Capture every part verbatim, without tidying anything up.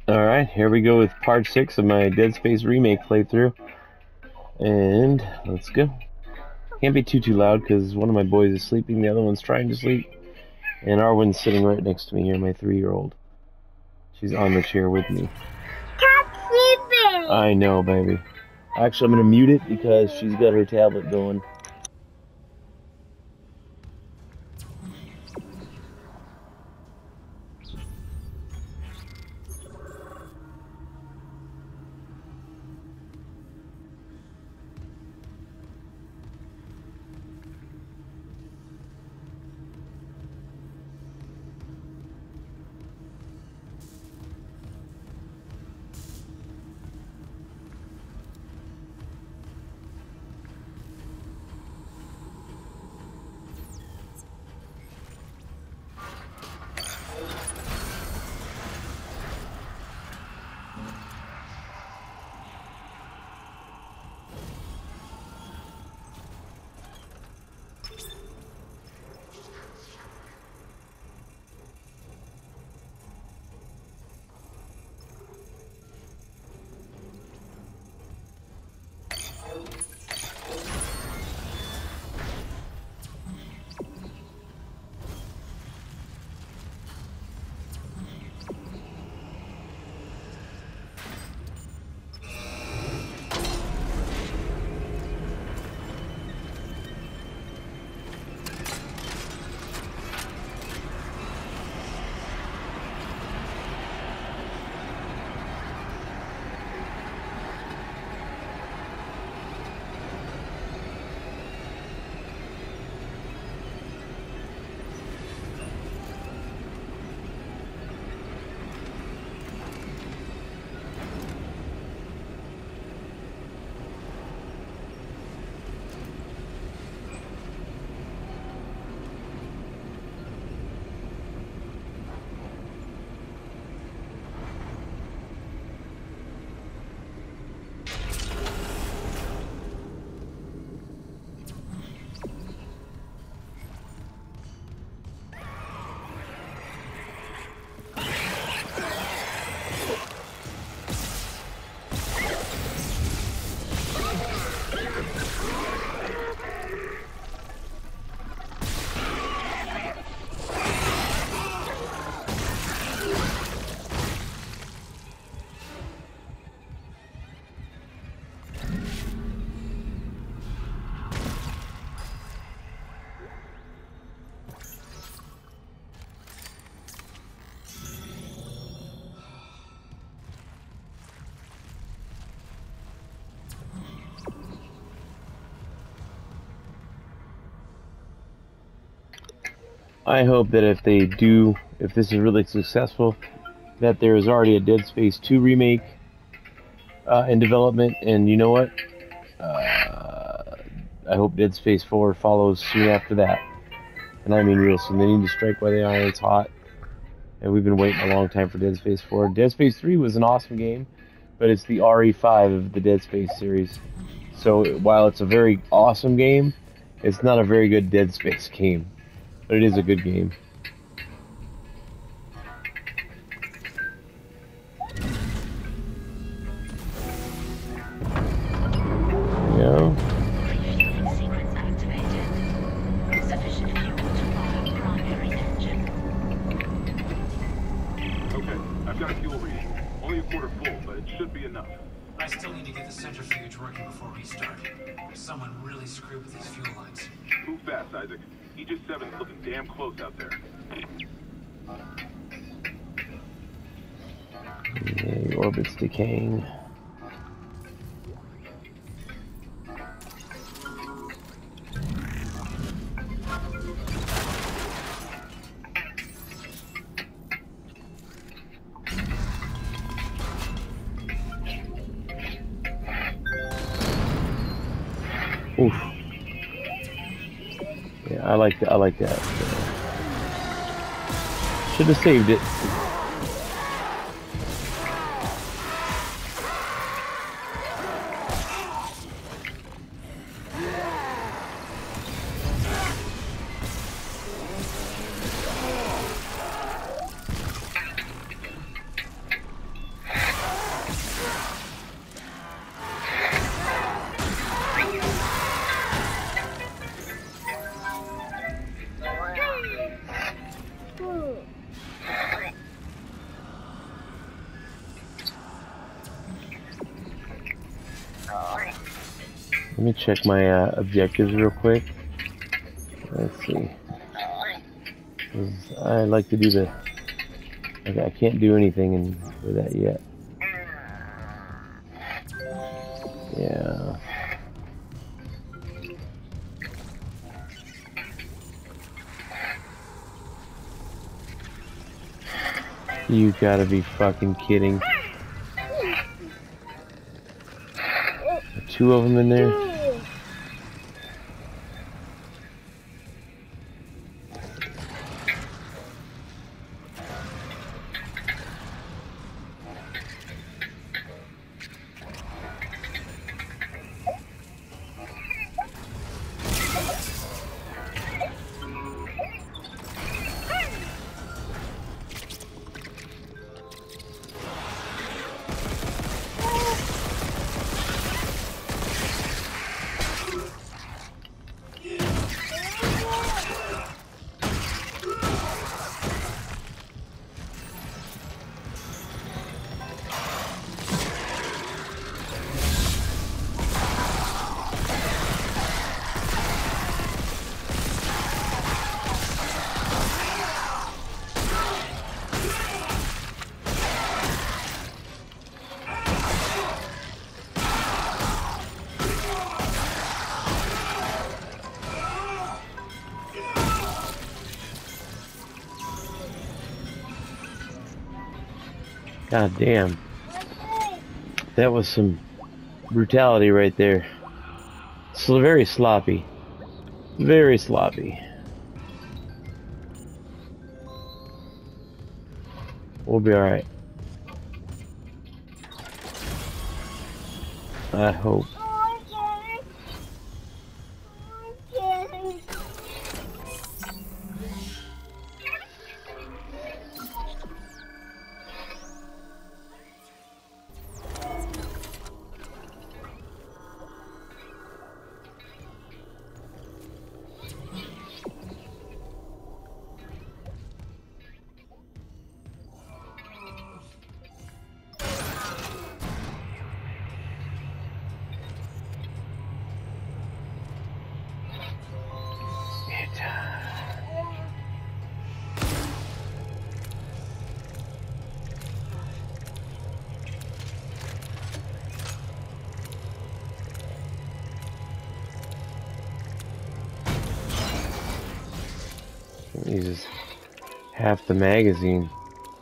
Alright, here we go with part six of my Dead Space remake playthrough. And let's go. Can't be too too loud because one of my boys is sleeping, the other one's trying to sleep. And Arwen's sitting right next to me here, my three-year-old. She's on the chair with me. Stop sleeping! I know, baby. Actually, I'm going to mute it because she's got her tablet going. I hope that if they do, if this is really successful, that there is already a Dead Space two remake uh, in development, and you know what? Uh, I hope Dead Space four follows soon after that. And I mean real soon. They need to strike while the iron's hot. And we've been waiting a long time for Dead Space four. Dead Space three was an awesome game, but it's the R E five of the Dead Space series. So while it's a very awesome game, it's not a very good Dead Space game. But it is a good game. Yeah. Sequence activated. Sufficient fuel to fire primary engine. Okay, I've got a fuel reading. Only a quarter full, but it should be enough. I still need to get the centrifuge working before restart. Someone really screwed with these fuel lines. Move fast, Isaac. Aegis seven's looking damn close out there. The orbit's decaying. Oof. Yeah, I like I like that. Should have saved it. Let me check my uh, objectives real quick. Let's see. 'Cause I like to do the. Okay, I can't do anything in, with that yet. Yeah. You gotta be fucking kidding. Two of them in there. God damn. That was some brutality right there. It's very sloppy. Very sloppy. We'll be alright. I hope. Uses half the magazine.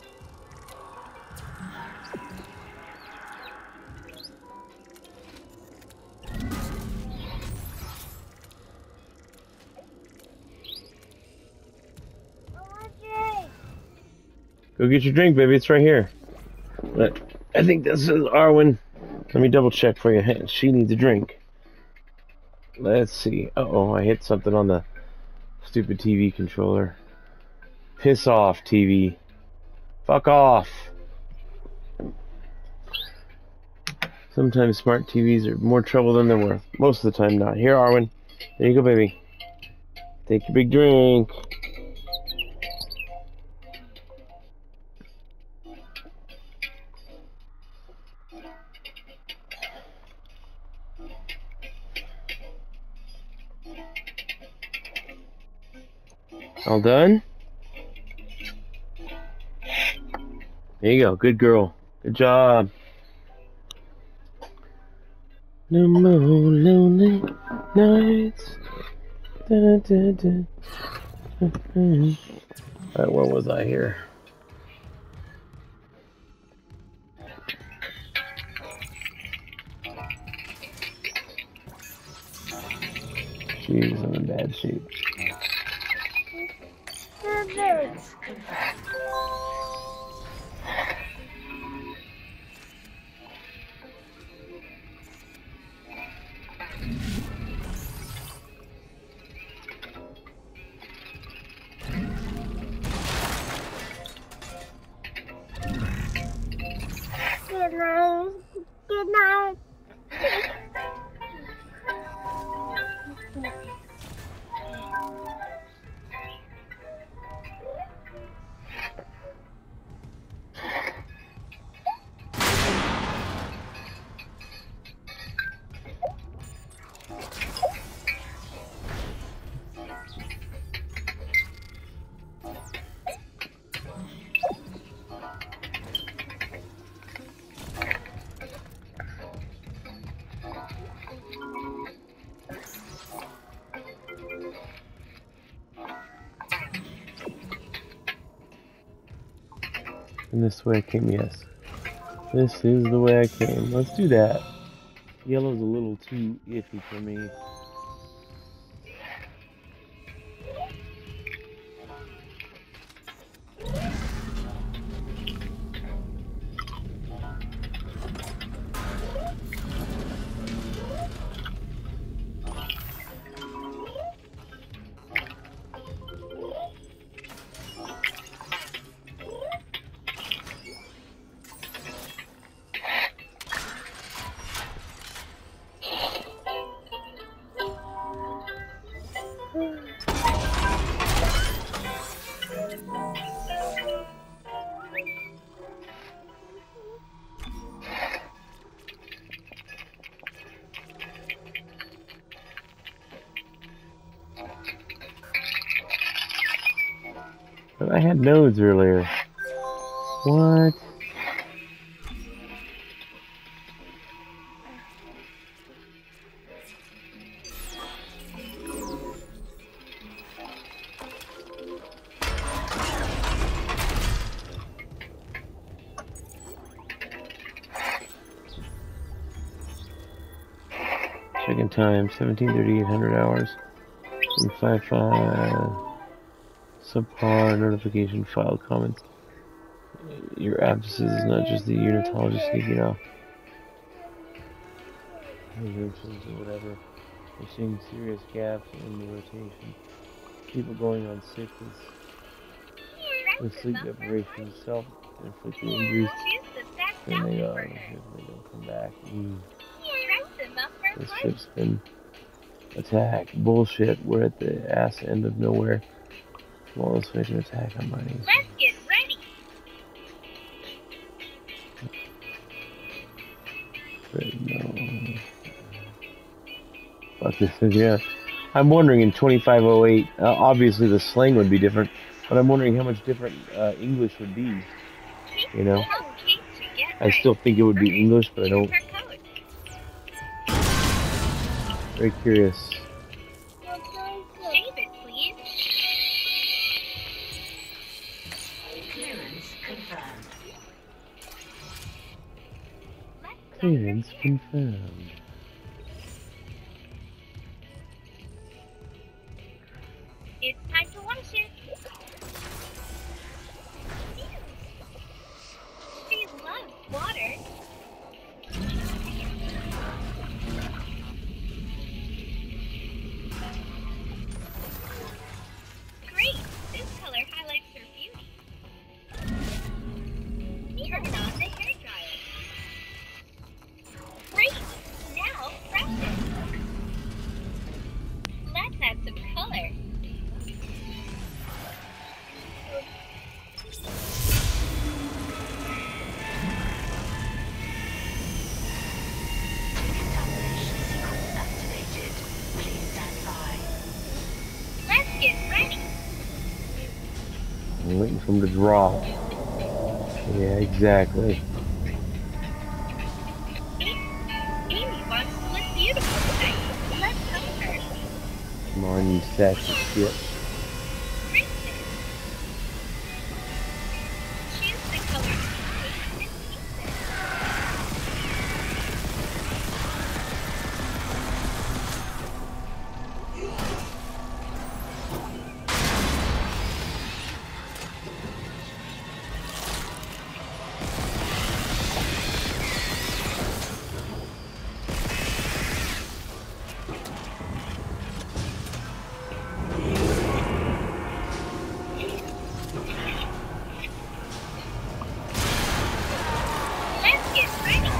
Go get your drink, baby. It's right here. But I think this is Arwen. Let me double check for you. She needs a drink. Let's see. Uh oh, I hit something on the stupid T V controller. Piss off, T V. Fuck off. Sometimes smart T Vs are more trouble than they're worth. Most of the time not. Here, Arwen. There you go, baby. Take your big drink. All done? There you go. Good girl. Good job. No more lonely nights. Da, da, da. Alright, where was I here? Jeez, I'm in bad shape. Clearance confirmed. Good night. Good night. And this way I came, yes. This is the way I came. Let's do that. Yellow's a little too iffy for me. But I had nodes earlier. What? Check-in time, seventeen thirty-eight hundred hours. And five five. Subpar notification file comments. Your abscess is not just the unitologist sneaking off. Interventions or whatever. We're seeing serious gaps in the rotation. People going on sick with, with sleep deprivation, self-inflicted injuries. Then they go, they don't come back. Mm. This ship's been attacked. Bullshit. We're at the ass end of nowhere. Flawless vision attack on my knees. Let's get ready. But no. Fuck this is, yeah. I'm wondering in twenty-five oh eight, uh, obviously the slang would be different, but I'm wondering how much different uh, English would be. You know? I still think it would be English, but I don't. Very curious. Save it, please. Clearance confirmed. Clearance confirmed. It's time to wash it. She loves water. Great! This color highlights her beauty. Turn on the hair dryer. Great! Now brush it. Let's add some color. Decontamination sequence activated. Please stand by. Let's get ready. I'm waiting for him to draw. Yeah, exactly. Amy wants to look beautiful tonight. Let's help her. Come on, you sassy shit. Kristen. Choose the color pink and pink. Let's get ready.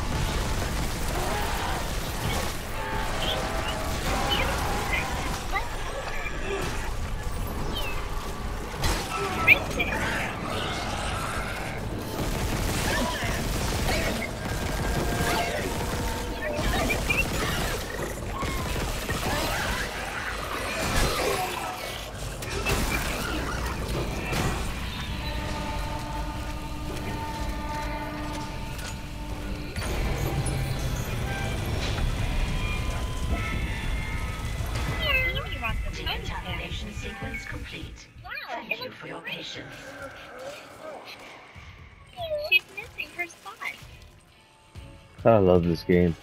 Decontamination sequence complete. Wow, Thank it you looks for your great. patience. I love this game.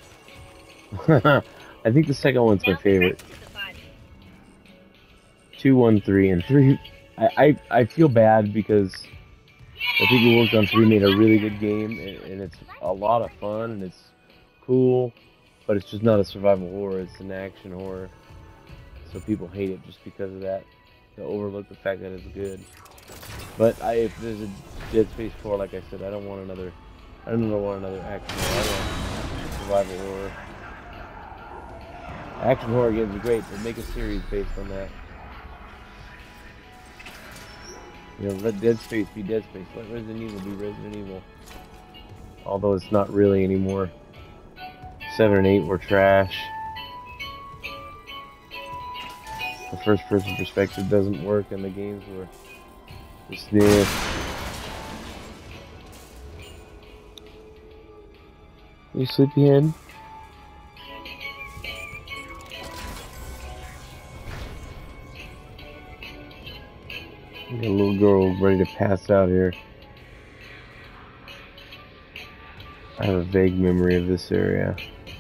I think the second one's my Now favorite. correct to the body. Two, one, three, and three. I, I, I feel bad because the people who worked on three made a really good game, and, and it's a lot of fun, and it's cool, but it's just not a survival horror, it's an action horror. So people hate it just because of that. They overlook the fact that it's good. But I, if there's a Dead Space four, like I said, I don't want another, I don't want another action horror, I want survival horror. Action horror games are great, but make a series based on that. You know, let Dead Space be Dead Space, let Resident Evil be Resident Evil. Although it's not really anymore. seven and eight were trash. The first person perspective doesn't work, and the games were just there. You sleepyhead? Got a little girl ready to pass out here. I have a vague memory of this area.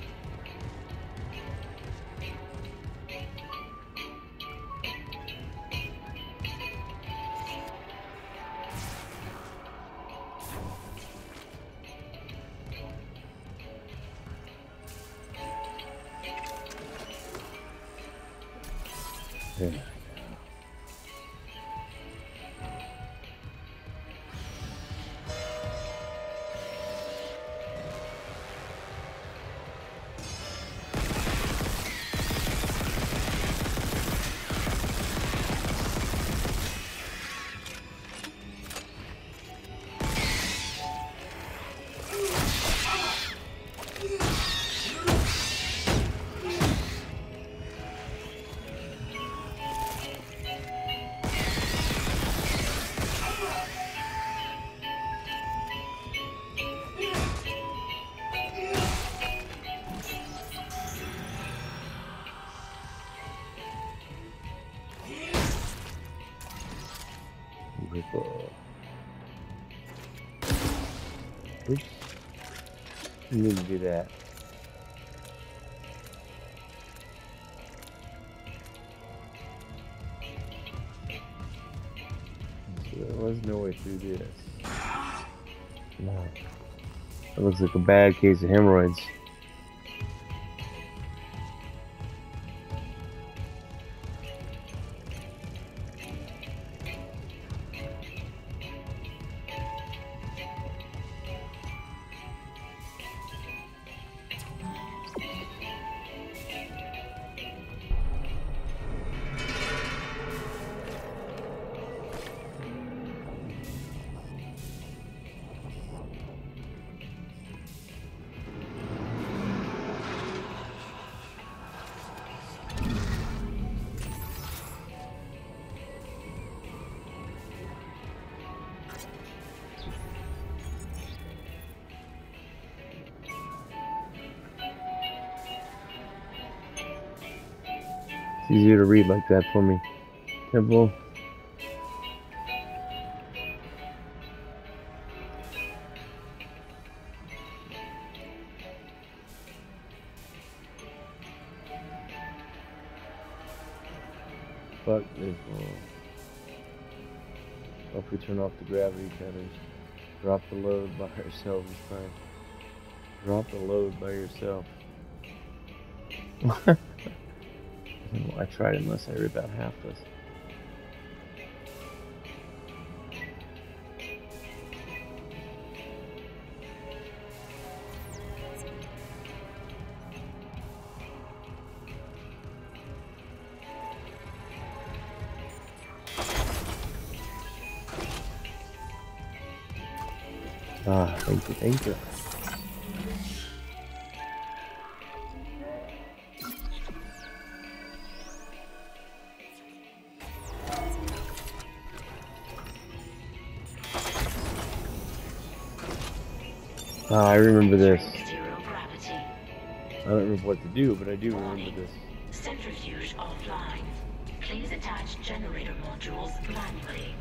Yeah. Oops. You need to do that. So there was no way through this. No. That looks like a bad case of hemorrhoids. It's easier to read like that for me. Temple. But if, uh, if we turn off the gravity centers, drop the load by yourself this time. Drop the load by yourself. I tried unless I rip out half this. Ah, thank you, thank you. Ah, I remember this. Zero gravity. I don't remember what to do, but I do remember this. Centrifuge offline. Please attach generator modules manually.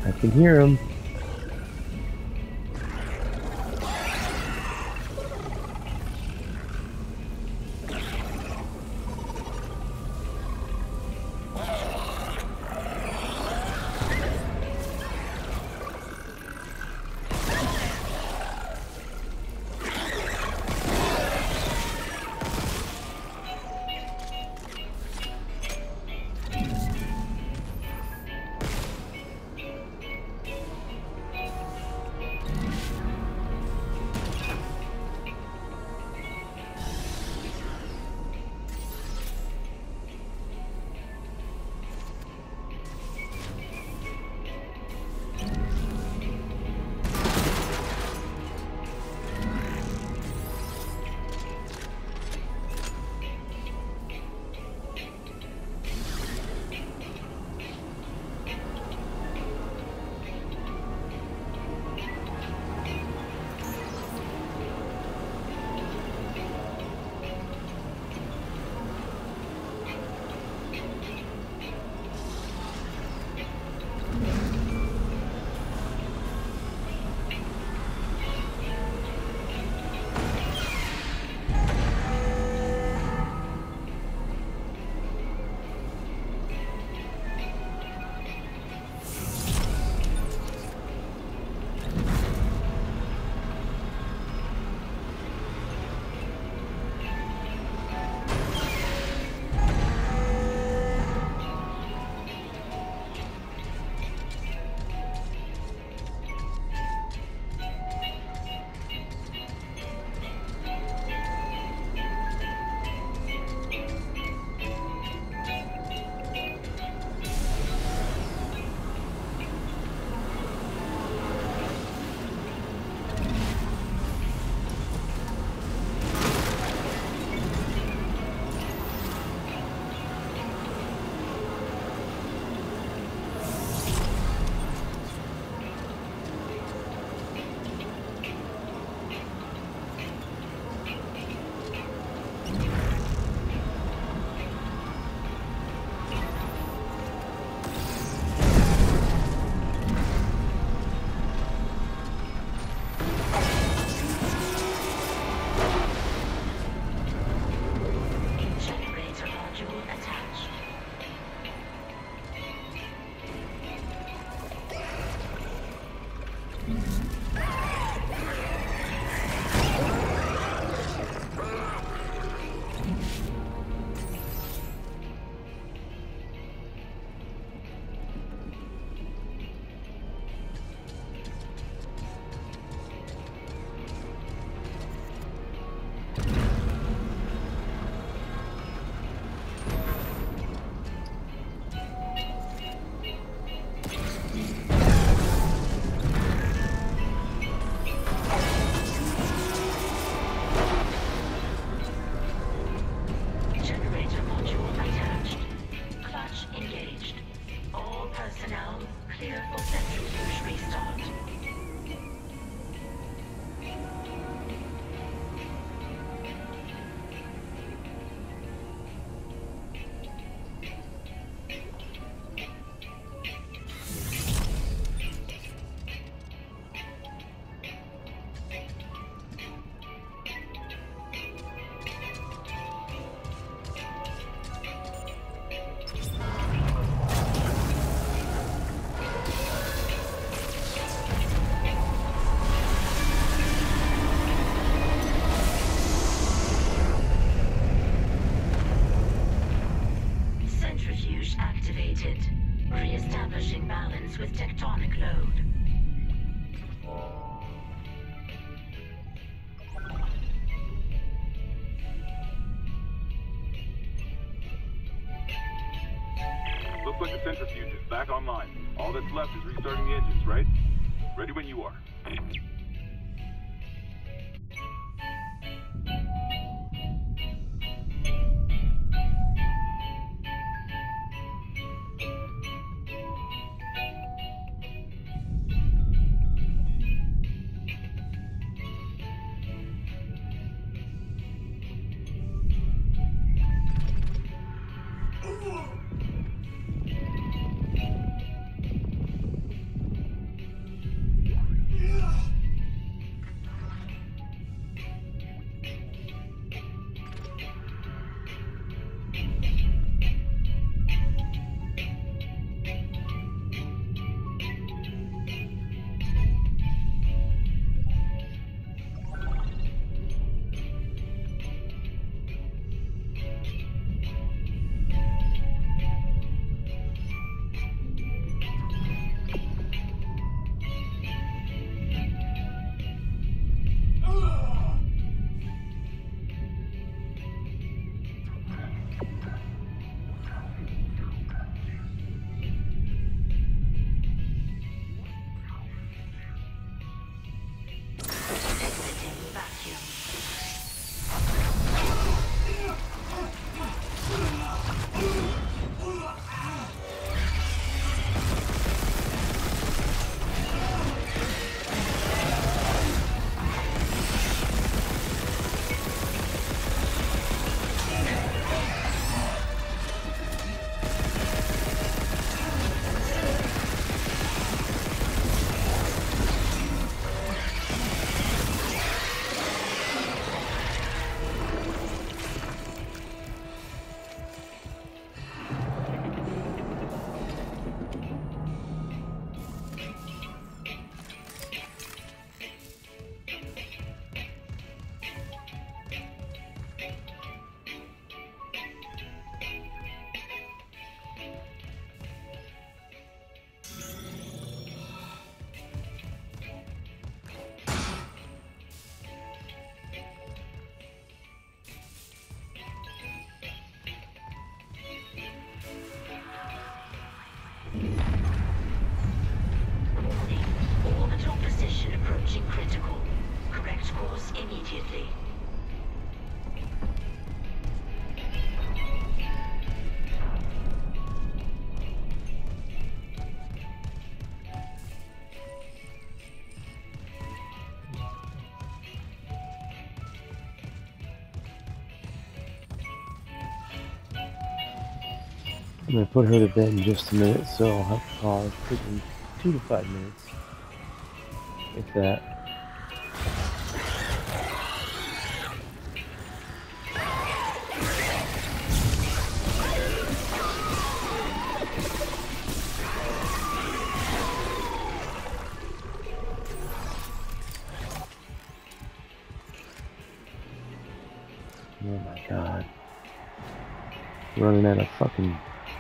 I can hear him. Re-establishing balance with tectonic load. Looks like the centrifuge is back online. All that's left is restarting the engines, right? Ready when you are. immediately. I'm gonna put her to bed in just a minute, so I'll have to pause, taking two to five minutes, if that. Oh my god. Running out of fucking...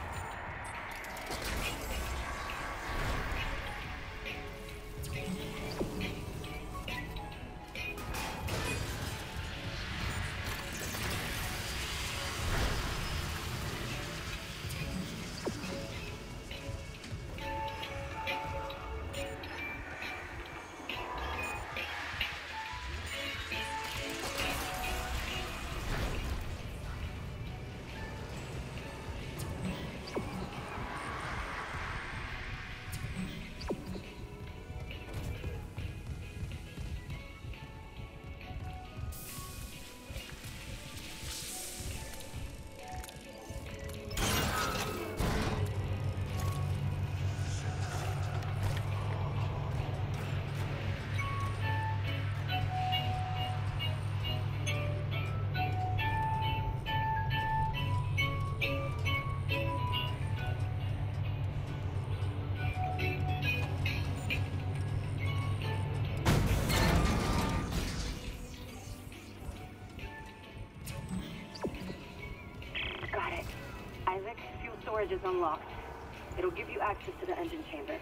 Got it. Isaac, fuel storage is unlocked. It'll give you access to the engine chamber.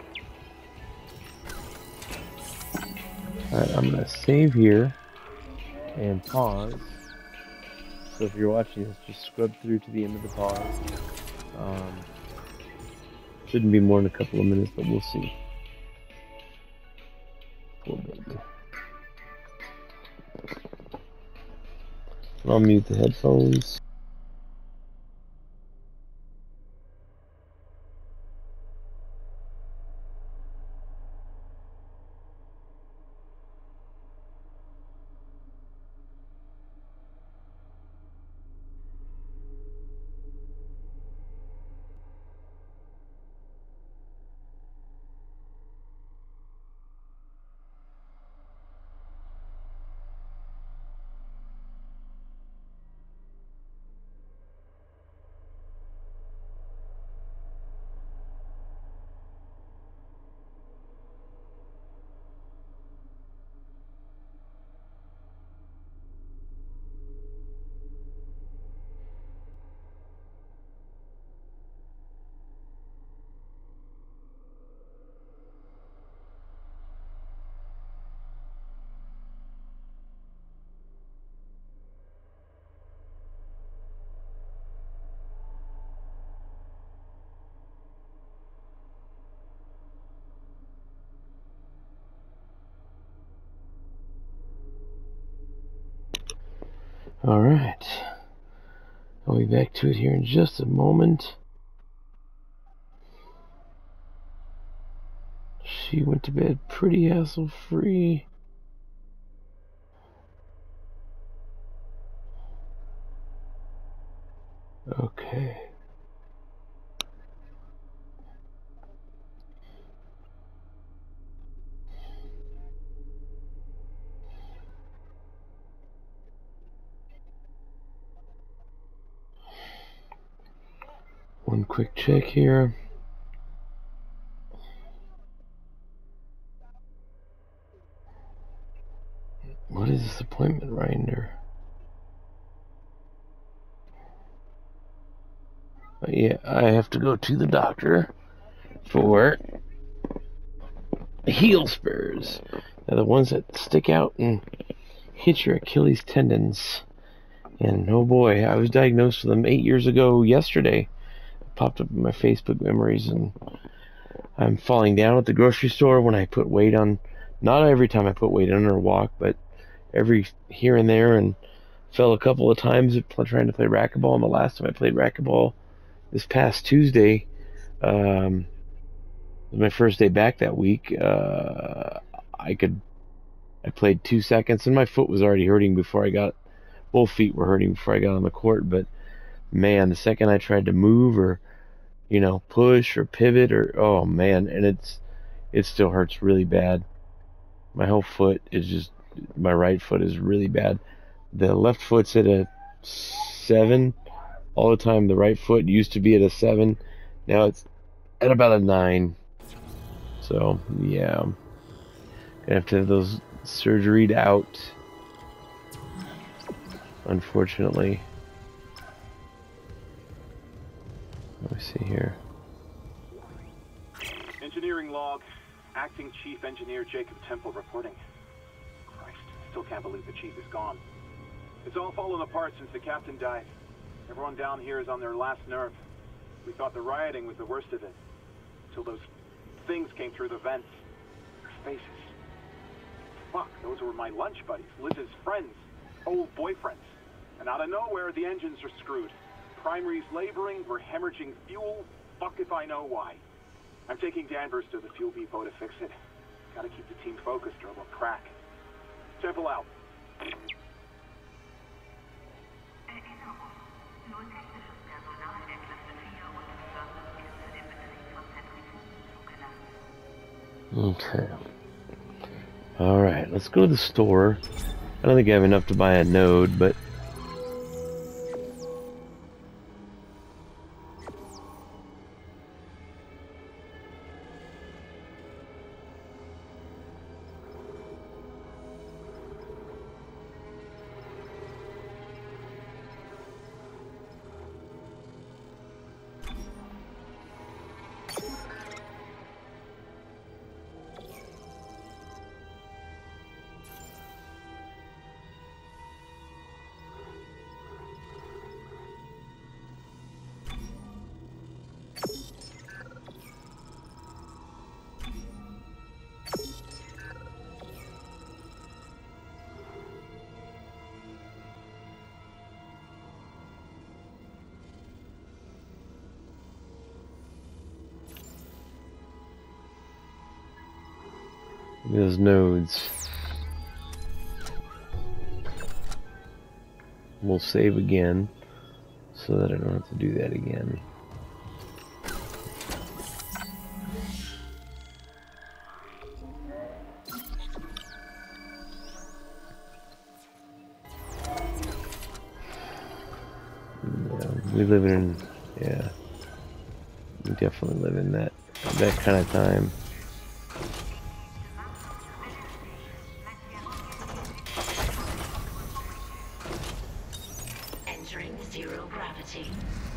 Alright, I'm gonna save here and pause. So if you're watching this, just scrub through to the end of the pause. Um, shouldn't be more than a couple of minutes, but we'll see. Poor baby. I'll mute the headphones. Alright, I'll be back to it here in just a moment. She went to bed pretty hassle-free. Okay. One quick check here. What is this appointment reminder? Uh, yeah, I have to go to the doctor for heel spurs. They're the ones that stick out and hit your Achilles tendons. And oh boy, I was diagnosed with them eight years ago yesterday. It popped up in my Facebook memories, and I'm falling down at the grocery store when I put weight on. Not every time I put weight on or walk, but every here and there, and fell a couple of times trying to play racquetball. And the last time I played racquetball, this past Tuesday, um, was my first day back that week. Uh, I could, I played two seconds, and my foot was already hurting before I got. Both feet were hurting before I got on the court. But man, the second I tried to move or, you know, push or pivot or, oh man, and it's, it still hurts really bad. My whole foot is just, my right foot is really bad. The left foot's at a seven all the time. The right foot used to be at a seven. Now it's at about a nine. So, yeah. I'm gonna have to have those surgeried out, unfortunately. Let me see here. Engineering log. Acting Chief Engineer Jacob Temple reporting. Christ, still can't believe the chief is gone. It's all fallen apart since the captain died. Everyone down here is on their last nerve. We thought the rioting was the worst of it. Until those things came through the vents. Their faces. Fuck, those were my lunch buddies, Liz's friends, old boyfriends. And out of nowhere, the engines are screwed. Primary's laboring, we're hemorrhaging fuel. Fuck if I know why. I'm taking Danvers to the fuel depot to fix it. Gotta keep the team focused or it'll crack. Temple out. Okay. Alright, let's go to the store. I don't think I have enough to buy a node, but... Those nodes. We'll save again so that I don't have to do that again. Yeah, we live in, yeah, we definitely live in that that kind of time. Zero gravity.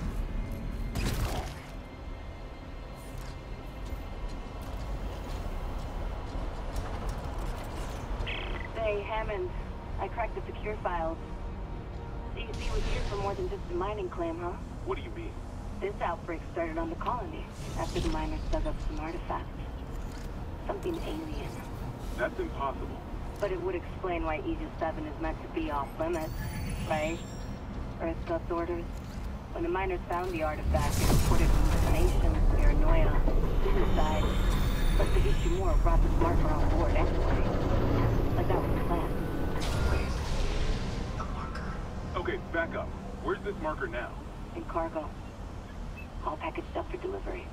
Hey, Hammond. I cracked the secure files. D C was here for more than just a mining claim, huh? What do you mean? This outbreak started on the colony after the miners dug up some artifacts. Something alien. That's impossible. But it would explain why Aegis seven is meant to be off limits, right? Earth God's orders. When the miners found the artifact, they reported hallucinations, paranoia, suicide. But the Ishimura brought this marker on board anyway. Like that was the plan. Wait. The marker. Okay, back up. Where's this marker now? In cargo. All packaged up for delivery.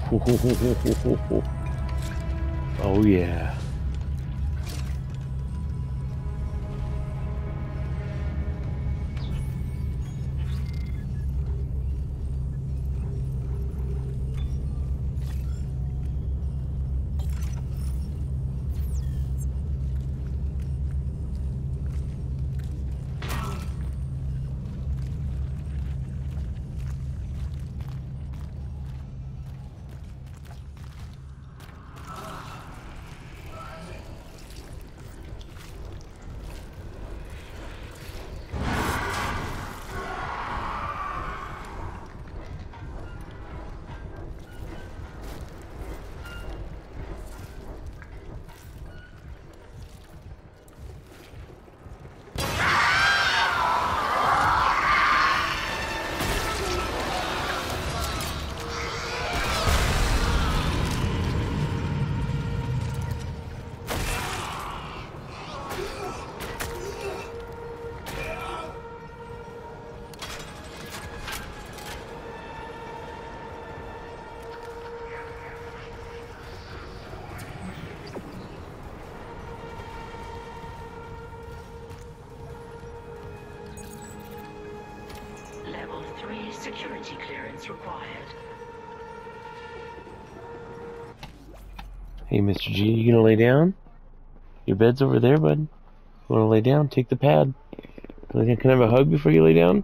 Oh yeah. Level three security clearance required. Hey, Mister G, you gonna lay down? Your bed's over there, bud. You wanna lay down? Take the pad. Can I have a hug before you lay down?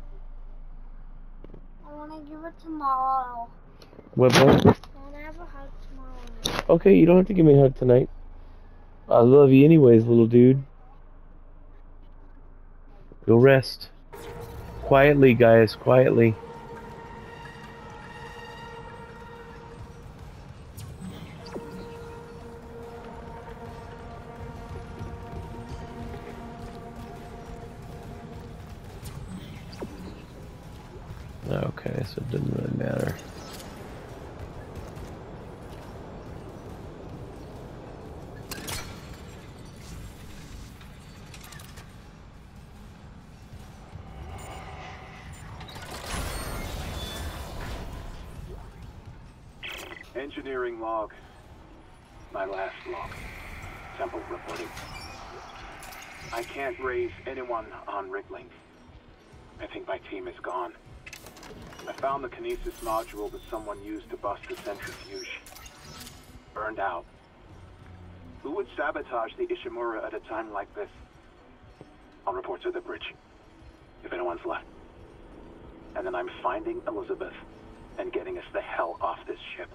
I want to give it tomorrow. What, bud? I want to have a hug tomorrow. Okay, you don't have to give me a hug tonight. I love you anyways, little dude. Go rest. Quietly, guys, quietly. Okay, so it doesn't really matter. Engineering log. My last log. Temple reporting. I can't raise anyone on Rickling. I think my team is gone. I found the Kinesis module that someone used to bust the centrifuge. Burned out. Who would sabotage the Ishimura at a time like this? I'll report to the bridge, if anyone's left. And then I'm finding Elizabeth and getting us the hell off this ship.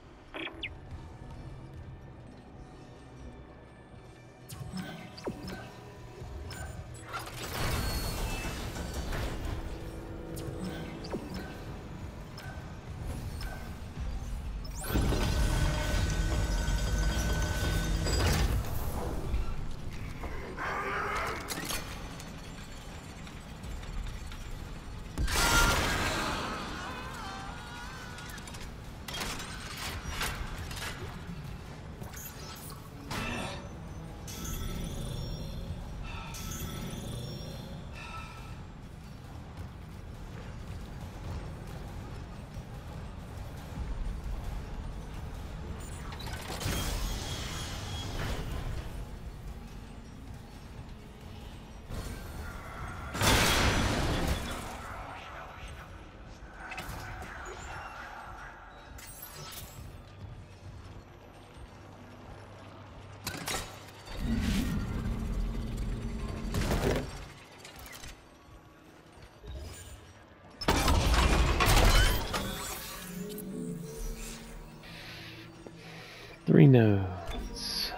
Three nodes.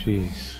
jeez.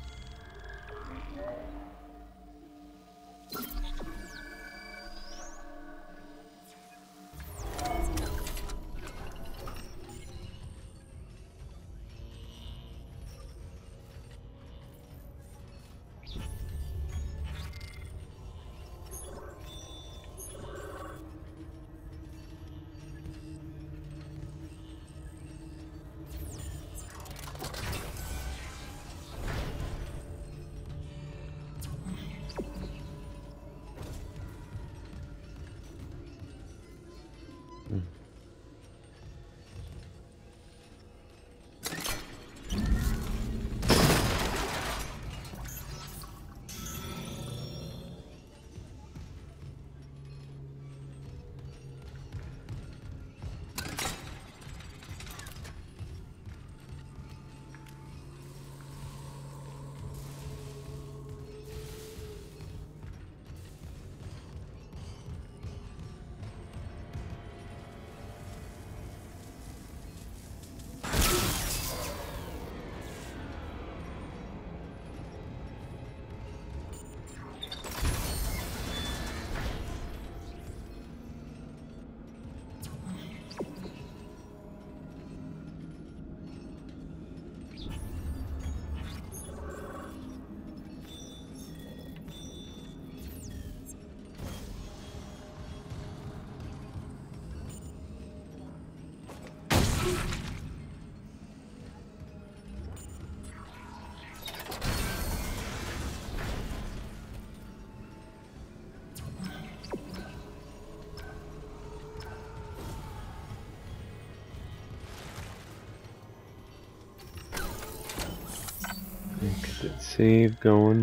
Get that save going.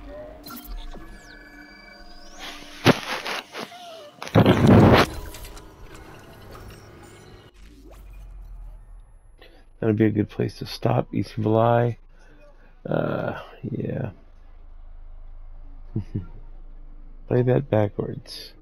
That'd be a good place to stop. East Valai. Uh, yeah. Play that backwards.